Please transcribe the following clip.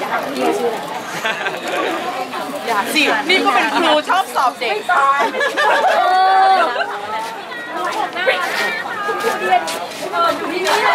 อย่าสินี่ก็เป็นครูชอบสอบเด็กอยู่ที่นี่